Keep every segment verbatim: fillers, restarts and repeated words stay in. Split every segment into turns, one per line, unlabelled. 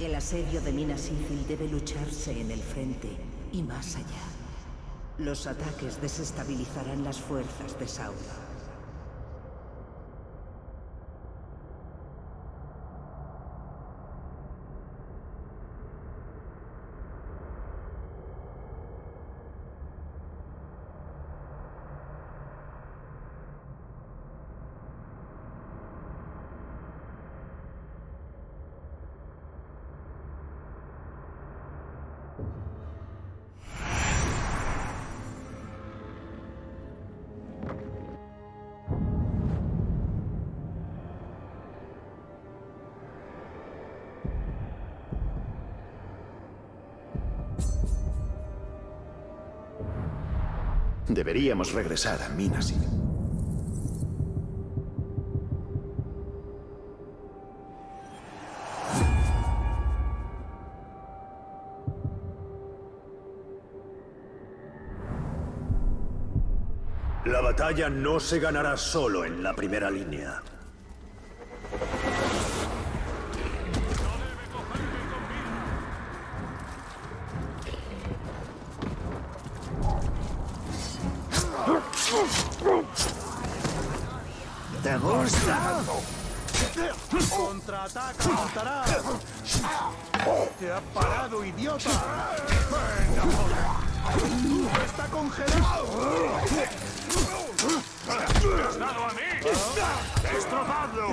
El asedio de Minas Ithil debe lucharse en el frente y más allá. Los ataques desestabilizarán las fuerzas de Sauron.
Deberíamos regresar a Minas Ithil.
La batalla no se ganará solo en la primera línea.
¿Te gusta?
¡Contraataca, Altará! ¡Te ha parado, idiota! ¡Venga, joder! ¡Está congelado!
¡Me has dado a mí! ¡Destrozadlo!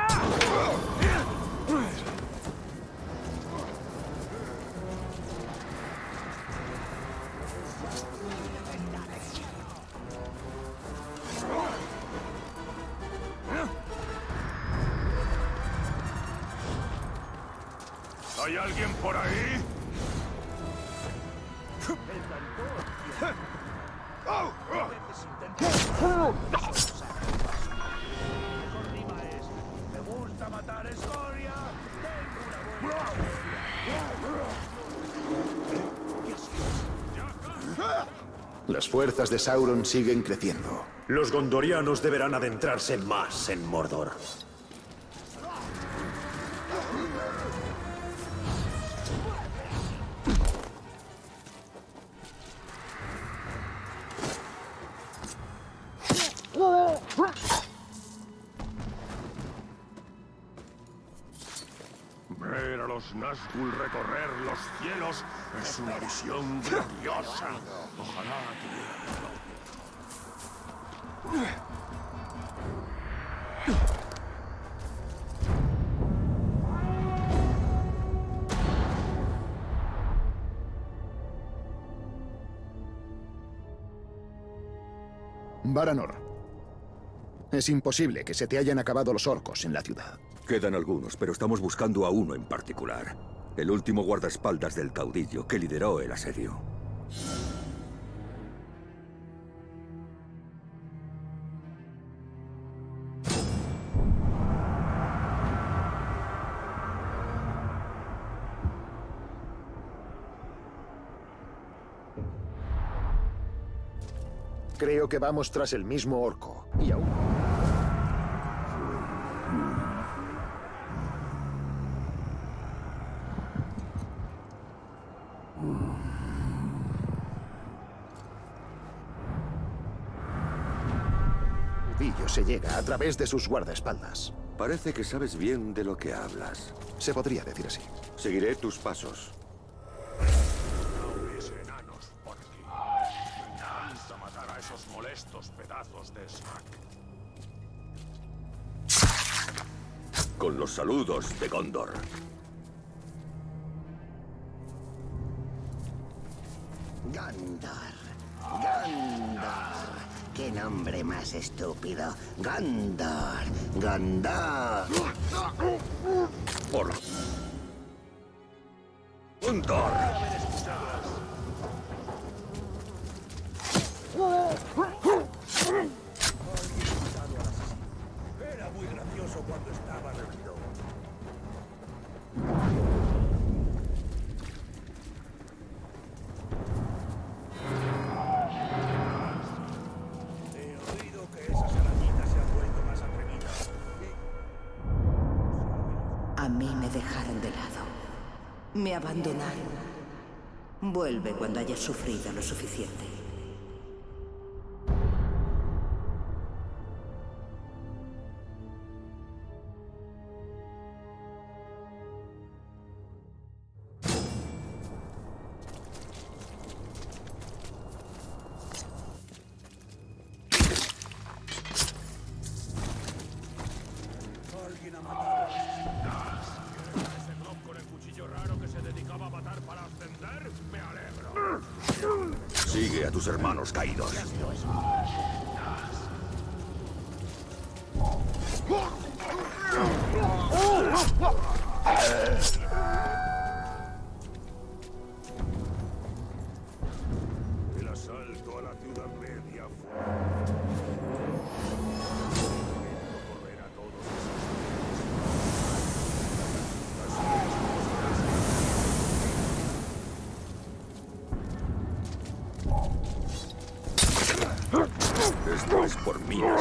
¿Hay alguien por ahí?
¡Me gusta matar escoria!
Las fuerzas de Sauron siguen creciendo.
Los gondorianos deberán adentrarse más en Mordor.
Ver a los Nazgûl recorrer los cielos es una visión gloriosa. Ojalá
Varanor. Es imposible que se te hayan acabado los orcos en la ciudad.
Quedan algunos, pero estamos buscando a uno en particular. El último guardaespaldas del caudillo que lideró el asedio.
Creo que vamos tras el mismo orco. Y aún... Caudillo se llega a través de sus guardaespaldas.
Parece que sabes bien de lo que hablas.
Se podría decir así.
Seguiré tus pasos.
enanos por ti. Me encanta matar a esos molestos pedazos de Smack.
Con los saludos de Gondor.
Gondor. Gondor. ¡Qué nombre más estúpido! Gondor. Gondor.
Por... Gondor.
Era muy gracioso cuando estaba reunido. He oído que esas arañitas se han vuelto más atrevidas.
A mí me dejaron de lado. Me abandonaron. Vuelve cuando hayas sufrido lo suficiente.
Alguien ha matado.
Ese Glob con el cuchillo raro que se dedicaba a matar para ascender, me alegro.
Sigue a tus hermanos caídos.
El asalto a la ciudad media fue... correr a todos
Esto es por minas.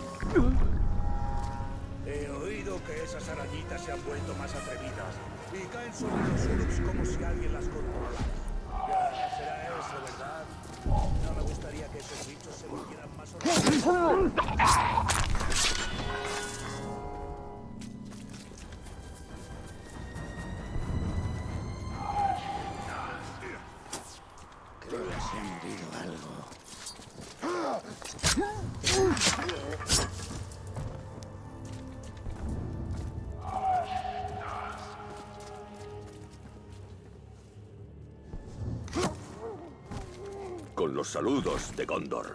He oído que esas arañitas se han vuelto más atrevidas y caen sobre los Uruks como si alguien las controlara. Ya, será eso, ¿verdad? No me gustaría que esos bichos se volvieran más horribles.
Creo que se han herido algo.
Con los saludos de Gondor.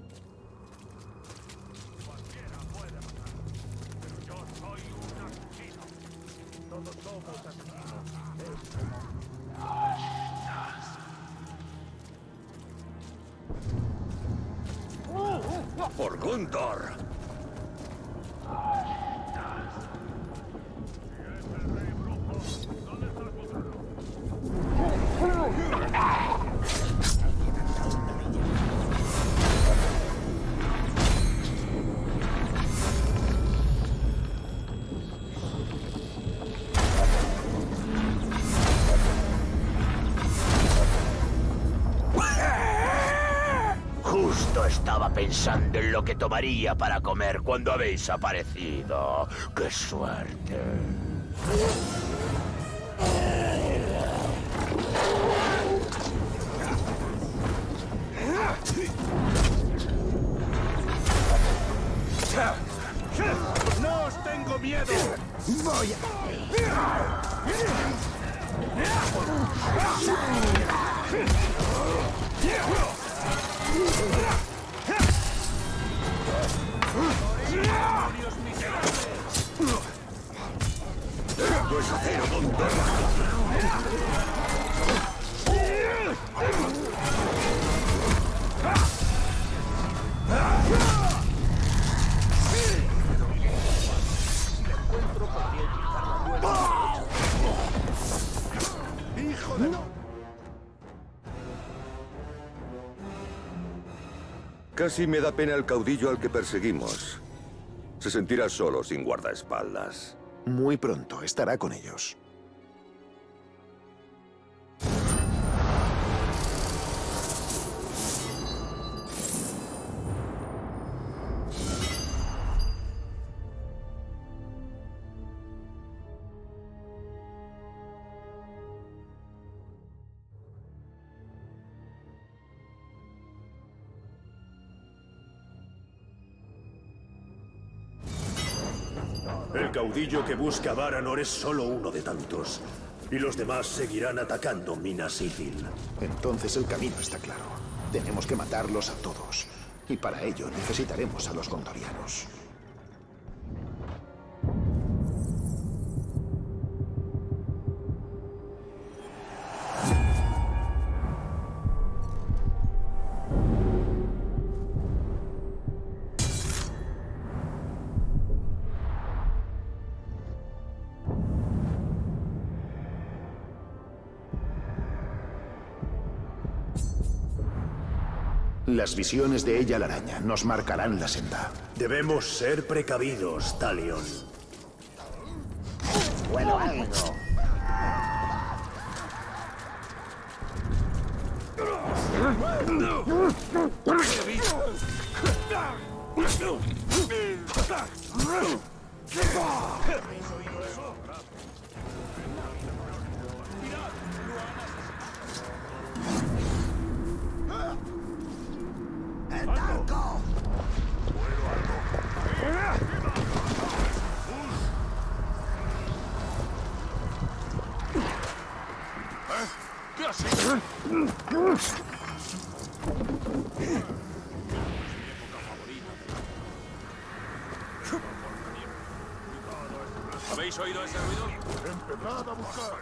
Cualquiera puede matar, pero yo soy un asesino.
Todos somos asesinos.
¡Por Gondor!
Es el rey brujo. ¿Dónde estás buscando?
Justo estaba pensando en lo que tomaría para comer cuando habéis aparecido. ¡Qué suerte!
¡No os tengo miedo!
Voy a...
¡No es acero, Gondor!
¡Hijo de...
Casi me da pena el caudillo al que perseguimos. Se sentirá solo sin guardaespaldas.
Muy pronto estará con ellos.
El caudillo que busca a Varanor es solo uno de tantos. Y los demás seguirán atacando Minas Ithil.
Entonces el camino está claro. Tenemos que matarlos a todos. Y para ello necesitaremos a los gondorianos. Las visiones de ella la araña nos marcarán la senda.
Debemos ser precavidos, Talion.
Huelo algo.
¿Habéis oído ese ruido?
Empezad a buscar.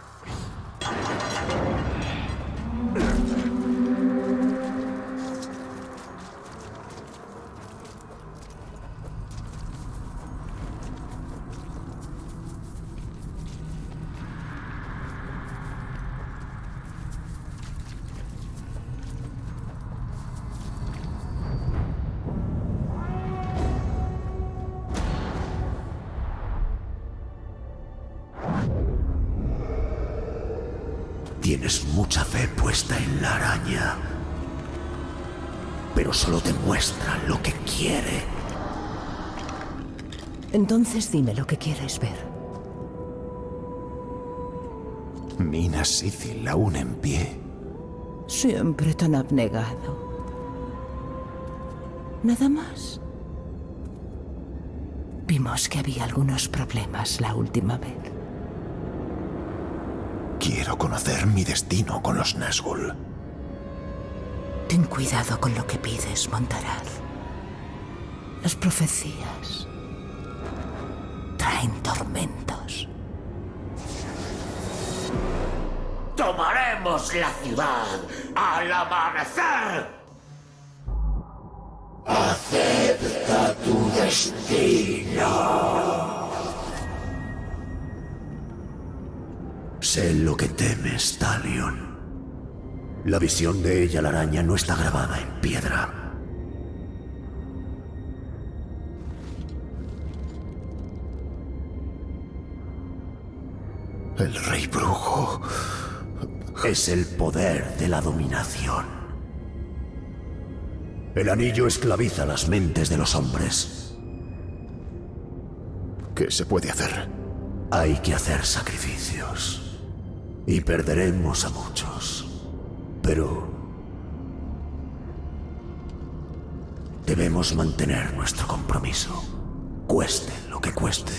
Tienes mucha fe puesta en la araña, pero solo te muestra lo que quiere.
Entonces dime lo que quieres ver.
Minas Sithil aún en pie.
Siempre tan abnegado. ¿Nada más? Vimos que había algunos problemas la última vez.
Quiero conocer mi destino con los Nazgûl.
Ten cuidado con lo que pides, Montaraz. Las profecías traen tormentos.
¡Tomaremos la ciudad al amanecer! ¡Acepta tu destino! Sé lo que temes, Talion. La visión de ella, la araña, no está grabada en piedra. El rey brujo es el poder de la dominación. El anillo esclaviza las mentes de los hombres.
¿Qué se puede hacer?
Hay que hacer sacrificios. Y perderemos a muchos. Pero debemos mantener nuestro compromiso, cueste lo que cueste.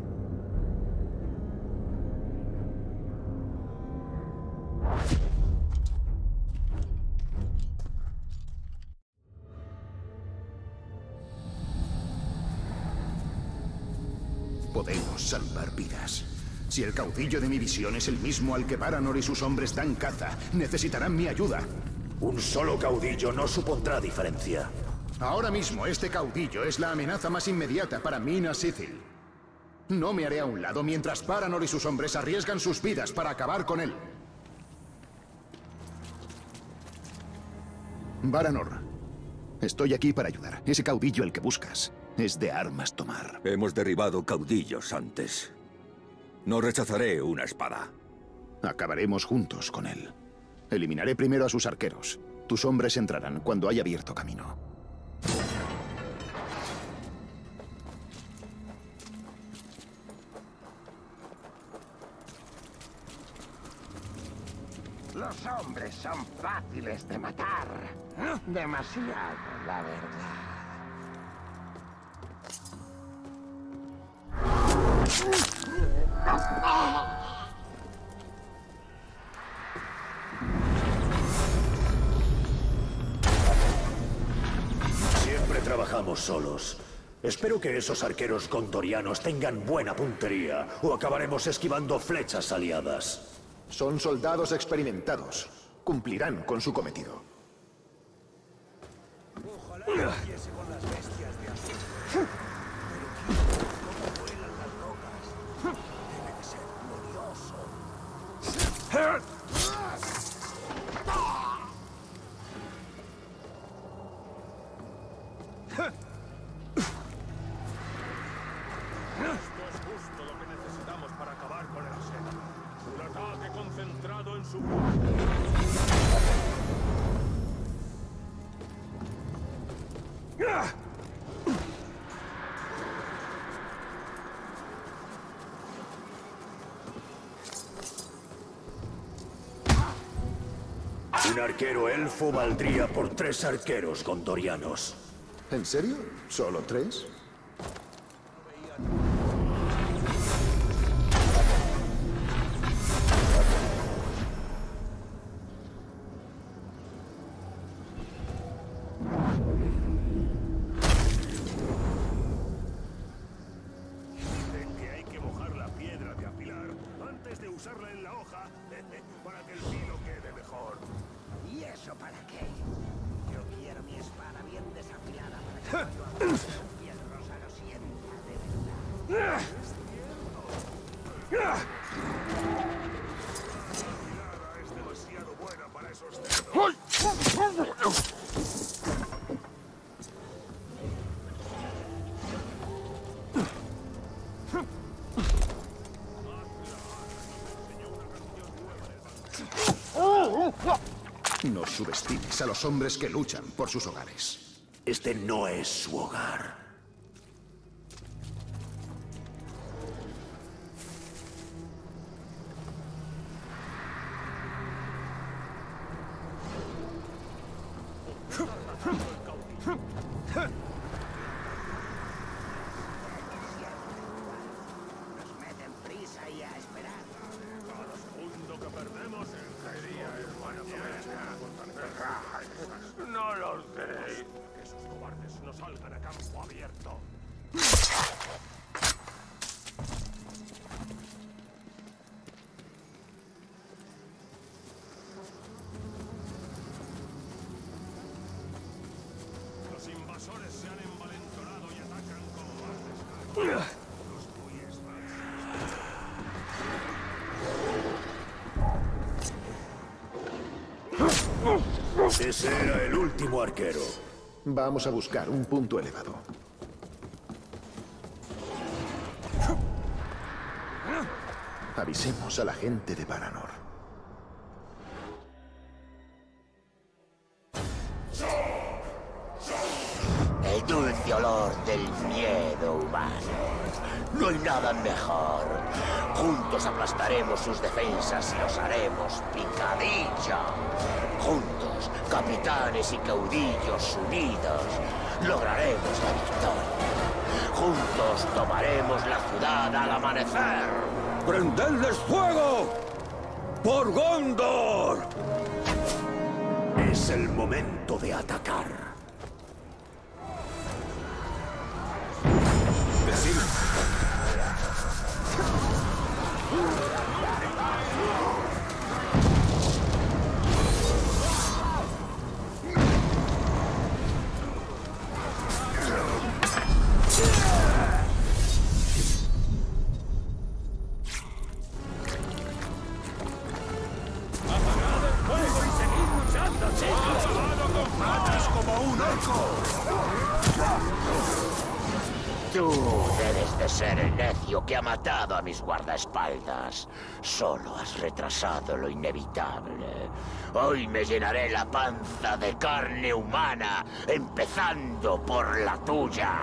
Podemos salvar vidas. Si el caudillo de mi visión es el mismo al que Baranor y sus hombres dan caza, necesitarán mi ayuda.
Un solo caudillo no supondrá diferencia.
Ahora mismo este caudillo es la amenaza más inmediata para Minas Sithil. No me haré a un lado mientras Baranor y sus hombres arriesgan sus vidas para acabar con él. Baranor, estoy aquí para ayudar. Ese caudillo al que buscas es de armas tomar.
Hemos derribado caudillos antes. No rechazaré una espada.
Acabaremos juntos con él. Eliminaré primero a sus arqueros. Tus hombres entrarán cuando haya abierto camino.
Los hombres son fáciles de matar. Demasiado, la verdad.
Siempre trabajamos solos. Espero que esos arqueros gondorianos tengan buena puntería, o acabaremos esquivando flechas aliadas.
Son soldados experimentados. Cumplirán con su cometido.
Ojalá empiece con las bestias de azul. Pero quiero ver cómo vuelan las rocas. Debe de ser glorioso.
Esto es justo lo que necesitamos para acabar con el asedio. Un ataque concentrado en su punto.
Un arquero elfo valdría por tres arqueros gondorianos.
¿En serio? ¿Solo tres?
Dicen que hay que mojar la piedra de afilar antes de usarla en la hoja para que el filo quede mejor.
¿Y eso para qué? Yo quiero mi espada bien desafilada para que cuando abra y el rosa lo sienta de verdad.
La afilada es demasiado buena para esos cerdos.
No subestimes a los hombres que luchan por sus hogares.
Este no es su hogar.
Nos meten prisa y a esperar.
Cada segundo que perdemos, ¿qué día es buena fecha? No los queréis. Que esos cobardes no salgan a campo abierto. Los invasores se han envalentonado y atacan con más descarga. Los bueyes van.
Ese era el último arquero.
Vamos a buscar un punto elevado. Avisemos a la gente de Varanor.
El dulce olor del miedo humano. No hay nada mejor. Juntos aplastaremos sus defensas y los haremos picadillo. Juntos, capitanes y caudillos unidos, lograremos la victoria. Juntos tomaremos la ciudad al amanecer.
¡Prendedles fuego! ¡Por Gondor!
Es el momento de atacar.
Tú debes de ser el necio que ha matado a mis guardaespaldas. Solo has retrasado lo inevitable. Hoy me llenaré la panza de carne humana, empezando por la tuya.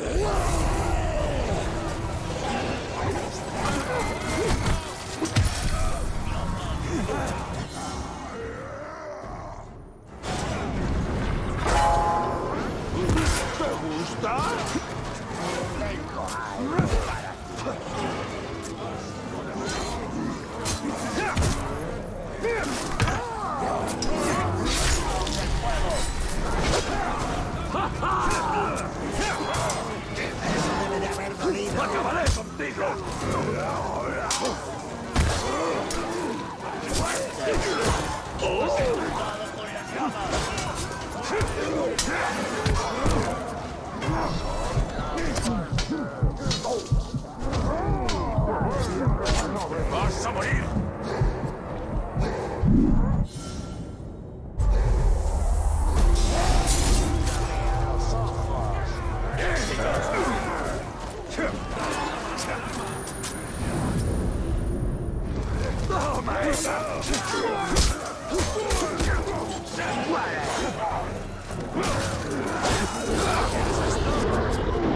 ¿Te gusta?
Tengo algo para
¡Acabaré contigo! ¡Vas a morir!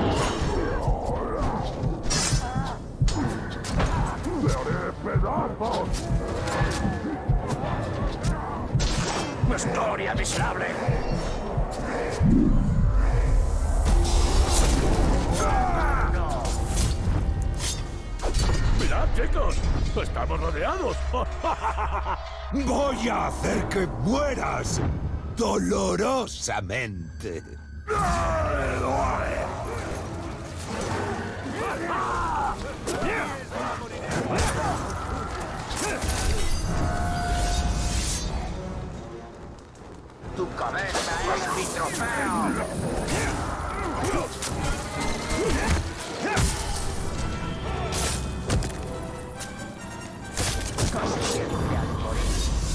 ¡Te haré pedazos! secos! ¡Estamos rodeados!
¡Voy a hacer que mueras! ¡Dolorosamente!
¡Tu cabeza es mi trofeo! Casi siempre al morir.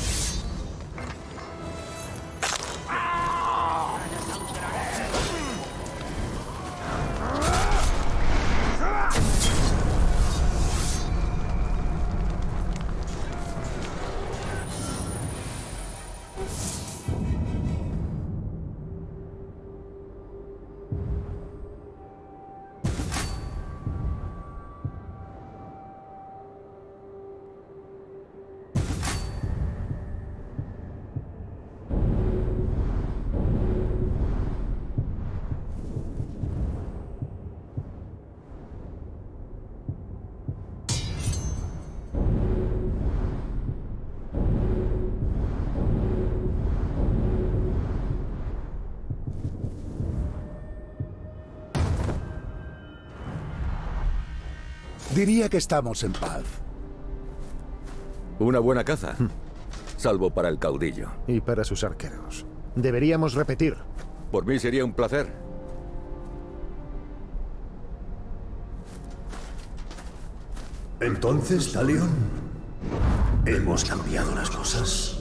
Diría que estamos en paz.
Una buena caza. Salvo para el caudillo.
Y para sus arqueros. Deberíamos repetir.
Por mí sería un placer.
Entonces, Talion, ¿hemos cambiado las cosas?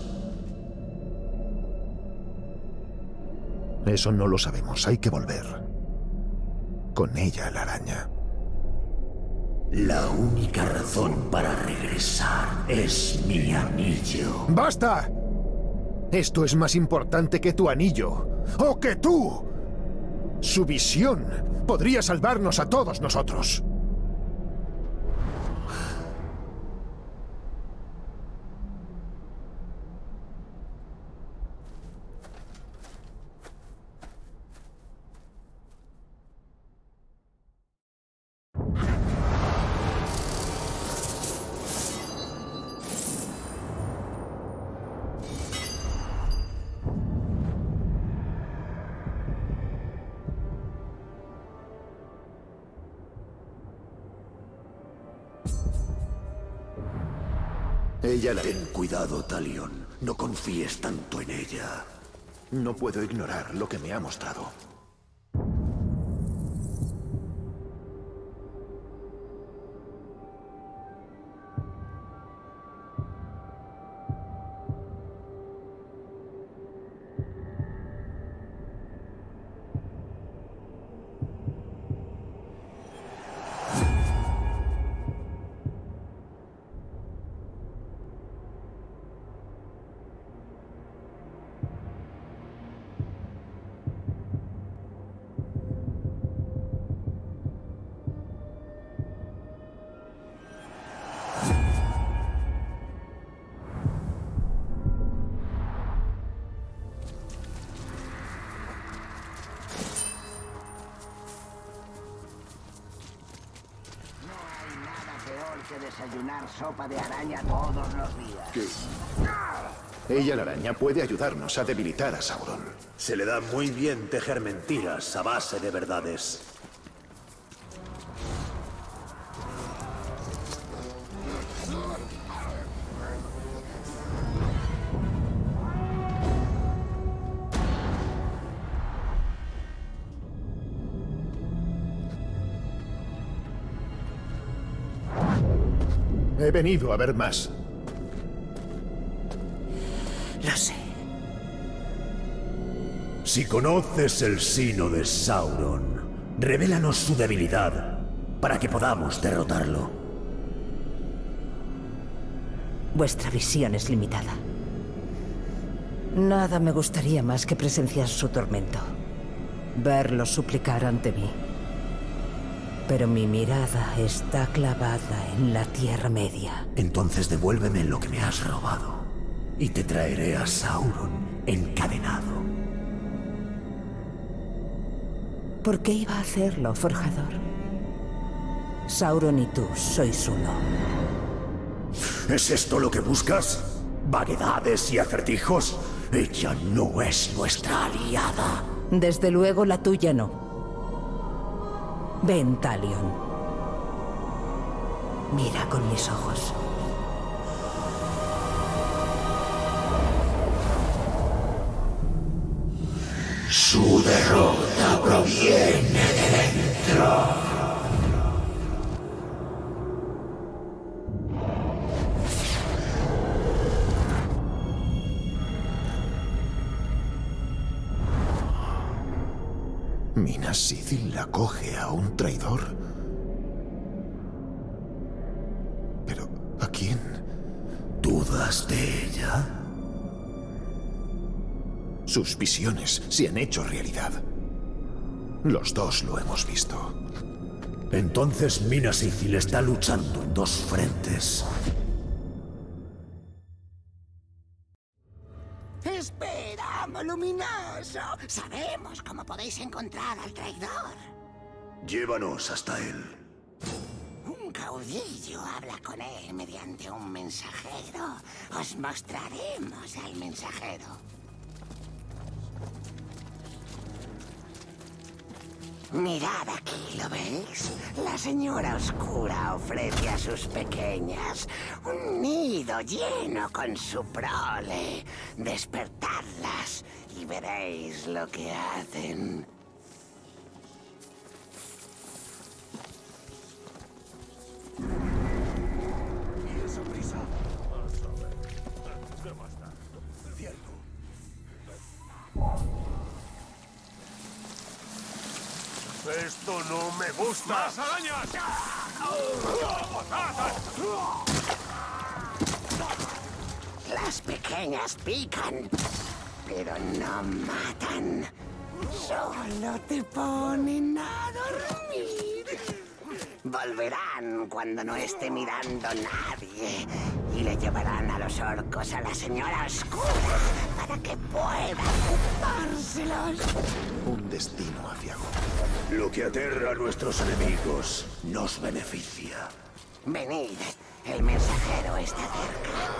Eso no lo sabemos. Hay que volver. Con ella, la araña.
La única razón para regresar es mi anillo.
¡Basta! Esto es más importante que tu anillo. ¡O que tú! Su visión podría salvarnos a todos nosotros.
Ella la... Ten cuidado, Talion. No confíes tanto en ella.
No puedo ignorar lo que me ha mostrado.
Que desayunar sopa de araña todos los días.
¿Qué? Ella, la araña, puede ayudarnos a debilitar a Sauron.
Se le da muy bien tejer mentiras a base de verdades.
He venido a ver más.
Lo sé.
Si conoces el sino de Sauron, revélanos su debilidad para que podamos derrotarlo.
Vuestra visión es limitada. Nada me gustaría más que presenciar su tormento. Verlo suplicar ante mí. Pero mi mirada está clavada en la Tierra Media.
Entonces devuélveme lo que me has robado. Y te traeré a Sauron encadenado.
¿Por qué iba a hacerlo, forjador? Sauron y tú sois uno.
¿Es esto lo que buscas? ¿Vaguedades y acertijos? Ella no es nuestra aliada.
Desde luego la tuya no. Ven, Talion. Mira con mis ojos.
Su derrota proviene de dentro.
¿Minas Sithil acoge a un traidor? ¿Pero a quién?
¿Dudas de ella?
Sus visiones se han hecho realidad. Los dos lo hemos visto.
Entonces Minas Sithil está luchando en dos frentes.
¡Espera, amo luminoso! Sabemos cómo podéis encontrar al traidor.
Llévanos hasta él.
Un caudillo habla con él mediante un mensajero. Os mostraremos al mensajero. Mirad aquí, ¿lo veis? La señora oscura ofrece a sus pequeñas un nido lleno con su prole. Despertadlas y veréis lo que hacen.
¿Y esa prisa? Vamos a ver. ¿Qué más da? Cierto.
Esto no me gusta.
¡Más arañas!
Las pequeñas pican, pero no matan. Solo te ponen a dormir. Volverán cuando no esté mirando nadie y le llevarán a los orcos a la señora oscura para que pueda chupárselos.
Un destino aciago.
Lo que aterra a nuestros enemigos nos beneficia.
Venid, el mensajero está cerca.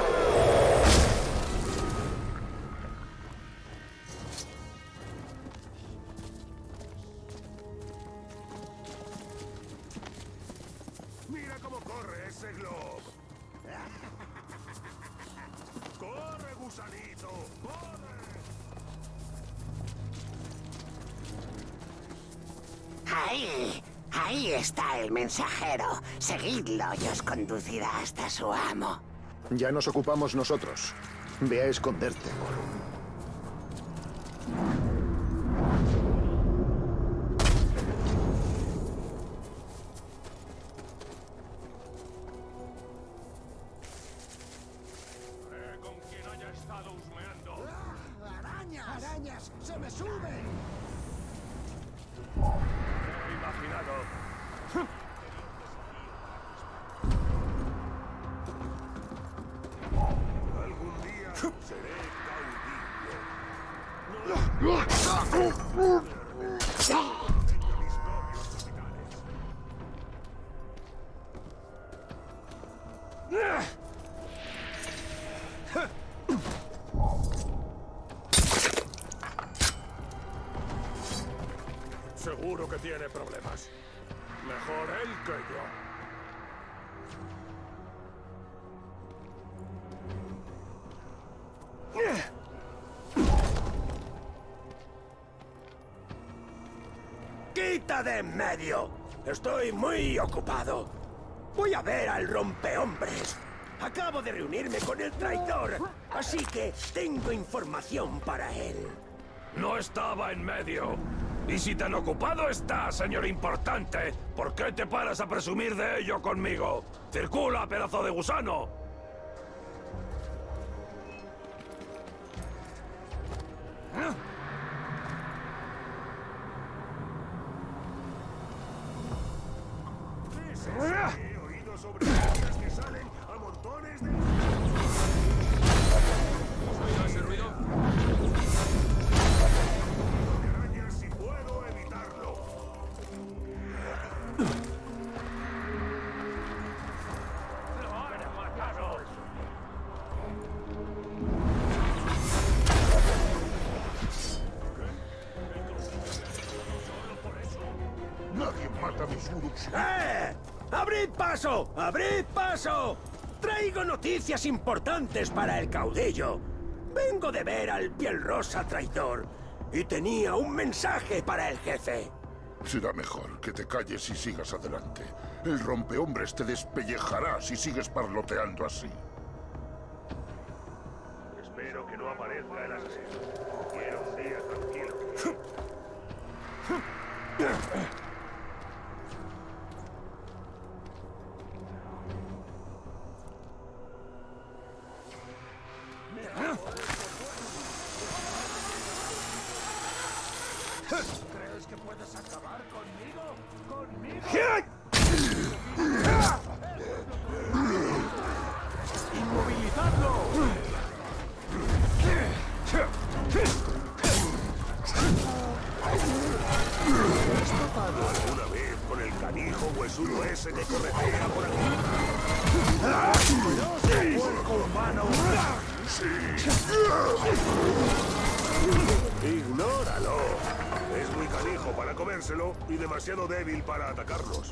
Mira cómo corre ese globo. ¡Corre, gusanito! ¡Corre!
Ahí, ahí está el mensajero. Seguidlo y os conducirá hasta su amo.
Ya nos ocupamos nosotros. Ve a esconderte, Gollum.
Con quien haya estado husmeando.
¡Arañas! ¡Arañas! ¡Se me suben!
He imaginado. Algún día seré caudillo. Seguro que tiene problemas. Mejor él que yo.
¡Quita de en medio! Estoy muy ocupado. Voy a ver al rompehombres. Acabo de reunirme con el traidor, así que tengo información para él.
No estaba en medio. Y si tan ocupado está, señor importante, ¿por qué te paras a presumir de ello conmigo? ¡Circula, pedazo de gusano!
He oído sobre arañas que salen a montones de...
¿Has oído ese ruido?
arañas si puedo evitarlo. ¡Lo han matado! Mata a mis Uruks.
¡Eh! ¡Abrid paso! ¡Abrid paso! Traigo noticias importantes para el caudillo. Vengo de ver al piel rosa traidor y tenía un mensaje para el jefe.
Será mejor que te calles y sigas adelante. El rompehombres te despellejará si sigues parloteando así.
Espero que no aparezca el asesino. Quiero un día tranquilo.
¿Crees que puedes acabar conmigo? ¡Conmigo! ¡Inmovilizadlo!
¿Has topado alguna vez con el canijo huesudo ese que corretea por aquí?
¡Feroz puerco humano!
¡Sí! ¡Ignóralo! Es muy canijo para comérselo y demasiado débil para atacarlos.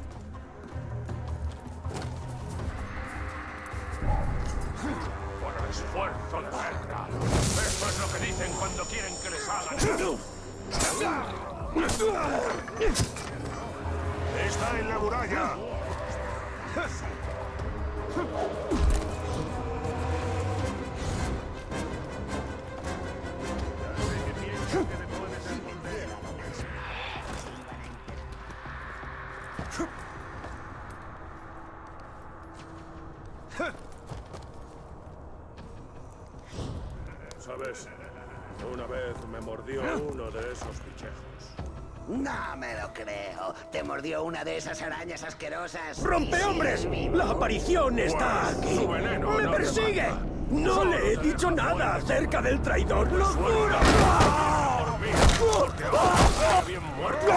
Por esfuerzo de guerra. Eso es lo que dicen cuando quieren que les hagan.
¡Está en la muralla!
¿Sabes? Una vez me mordió uno de esos bichejos.
No me lo creo. ¿Te mordió una de esas arañas asquerosas?
¡Rompehombres! ¡La aparición está aquí!
Su veneno
¡Me
no le
persigue!
mata.
¡No le he dicho nada acerca del traidor! ¡Lo juro!
Bien muerto.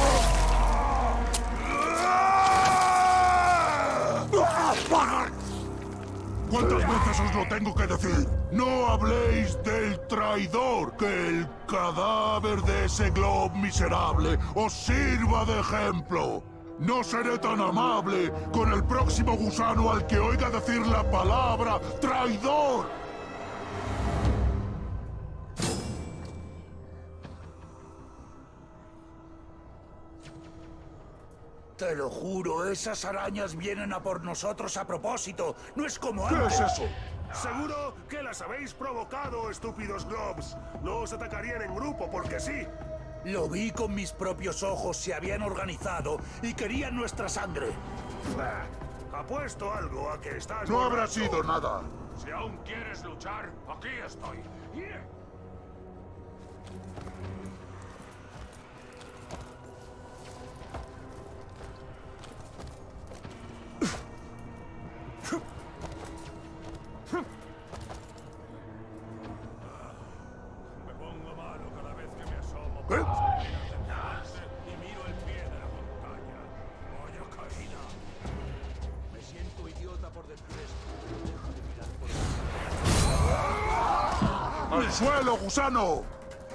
¿Cuántas veces os lo tengo que decir? No habléis del traidor, que el cadáver de ese glob miserable os sirva de ejemplo. No seré tan amable con el próximo gusano al que oiga decir la palabra traidor.
Te lo juro, esas arañas vienen a por nosotros a propósito. No es como
¿Qué
antes.
es eso?
Seguro que las habéis provocado, estúpidos globs. No os atacarían en grupo porque sí.
Lo vi con mis propios ojos, se habían organizado y querían nuestra sangre.
Apuesto algo a que estás
No habrá
borracho.
sido nada.
Si aún quieres luchar, aquí estoy.
Me pongo malo cada vez que me asomo
¿Eh?
y miro el pie de la montaña. Vaya caída. Me siento idiota por decir esto. Deja de mirar por el...
¡Al suelo, gusano!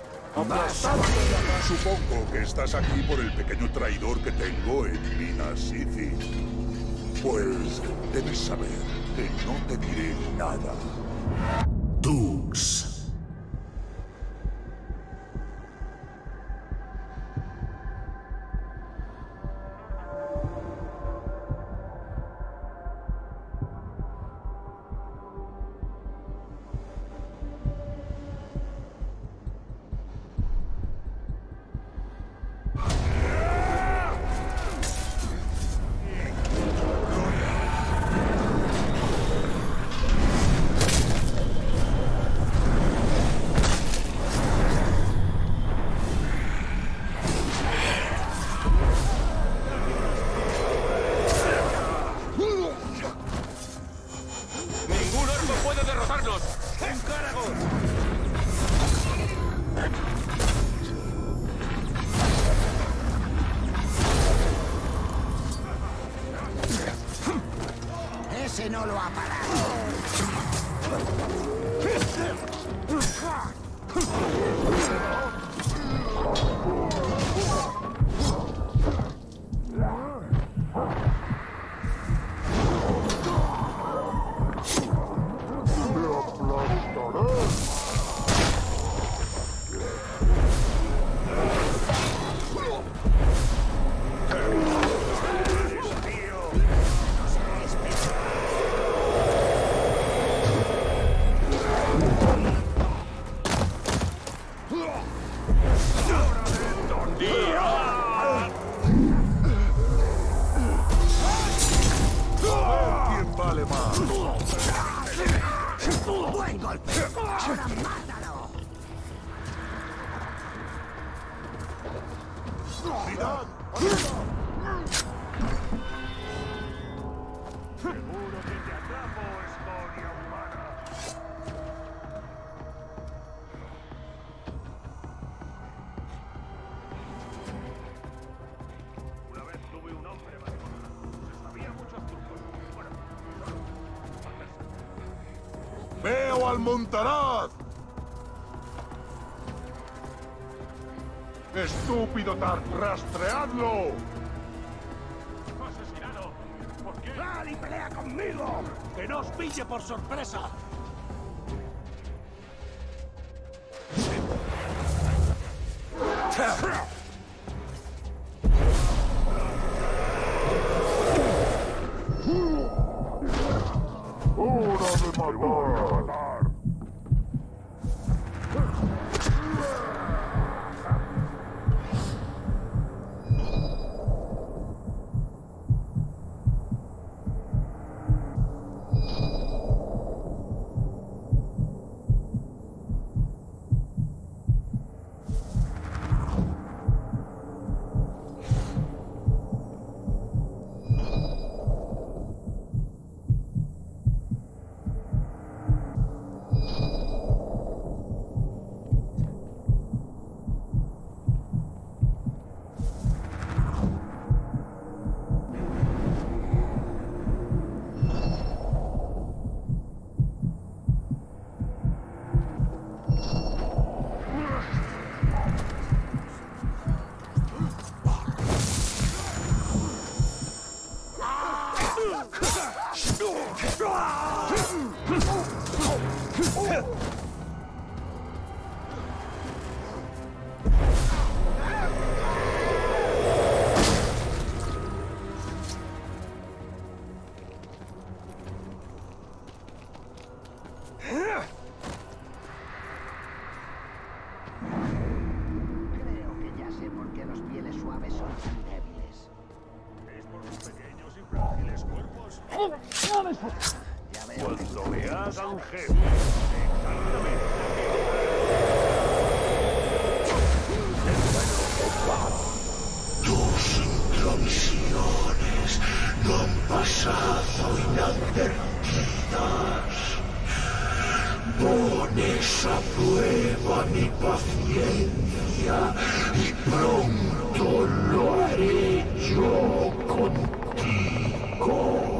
Supongo que estás aquí por el pequeño traidor que tengo en Minas City. Pues debes saber que no te diré nada.
Tux.
¡Ningún orco puede derrotarnos!
Ese no lo ha parado.
¡Fuego al Montaraz! ¡Estúpido Tart! ¡Rastreadlo!
¡Asesinado! ¿Por qué?
¡Sal y pelea conmigo! ¡Que no os pille por sorpresa!
¡Hora de matar!
Cuando me hagan jefe, exactamente.
Tus intromisiones no han pasado inadvertidas. Pones a prueba mi paciencia y pronto lo haré yo contigo.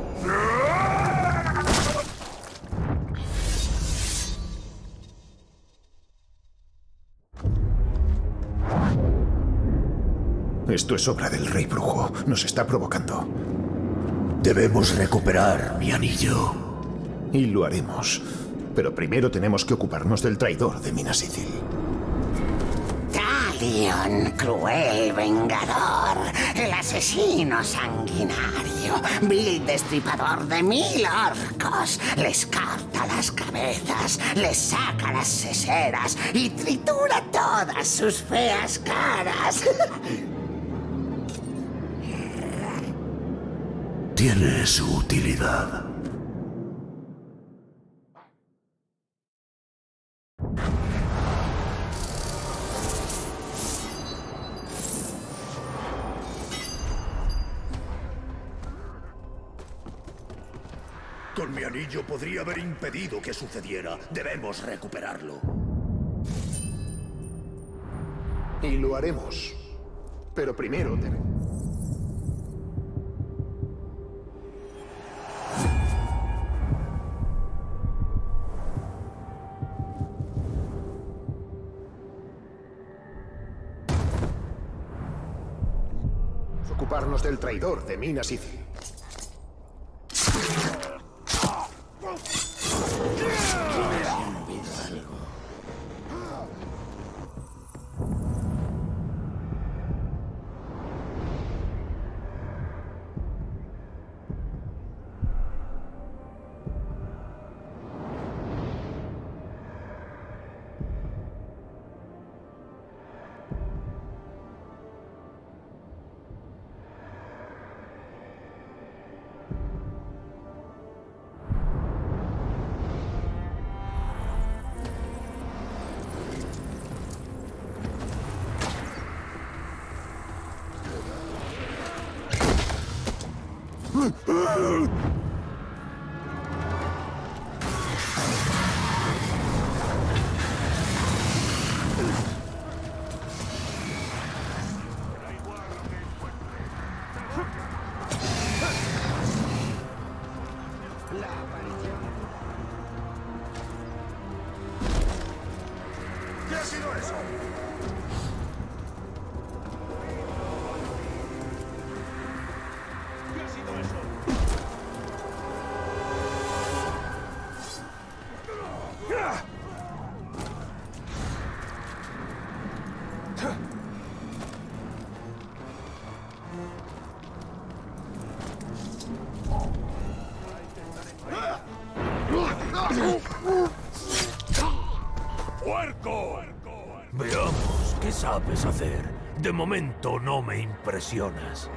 Esto es obra del Rey Brujo. Nos está provocando.
Debemos recuperar mi anillo.
Y lo haremos. Pero primero tenemos que ocuparnos del traidor de Minas Ithil.
Talion, cruel vengador, el asesino sanguinario, vil destripador de mil orcos, les corta las cabezas, les saca las seseras y tritura todas sus feas caras.
Tiene su utilidad.
Con mi anillo podría haber impedido que sucediera. Debemos recuperarlo.
Y lo haremos. Pero primero debemos... ocuparnos del traidor de Minas Ithil.
sido eso? ¿Qué ha sido eso?
¡Puerco! Veamos, ¿qué sabes hacer? De momento no me impresionas.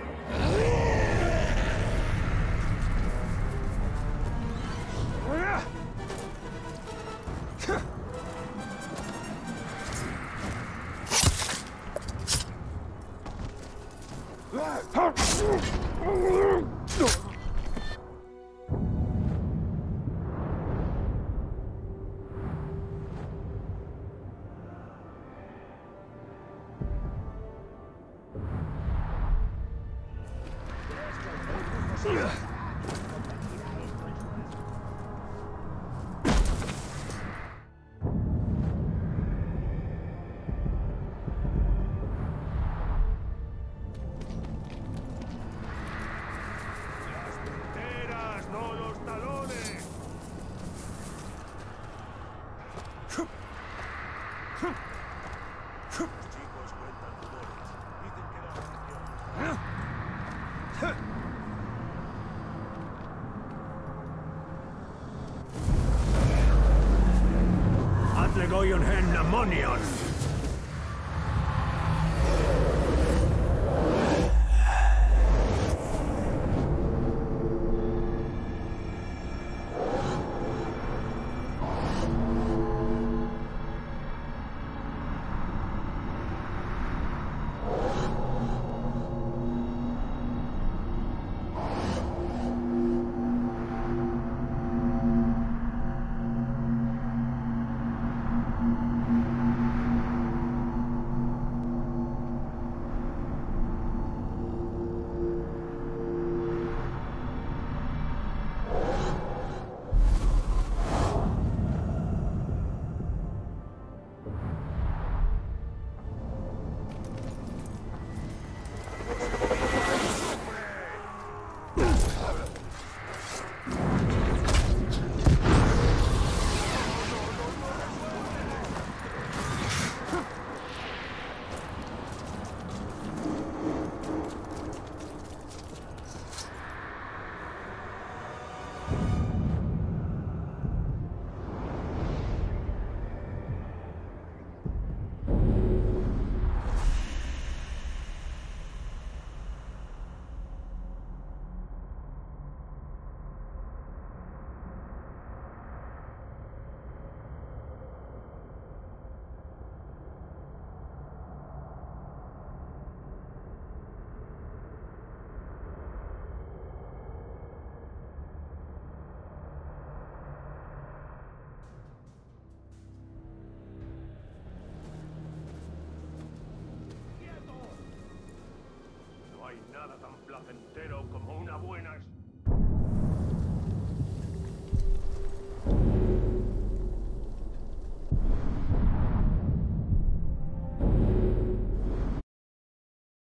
¡No los talones! Los chicos cuentan rumores. Dicen que la función...
Atlegoyon hen Namonion.
Nada tan placentero como una buena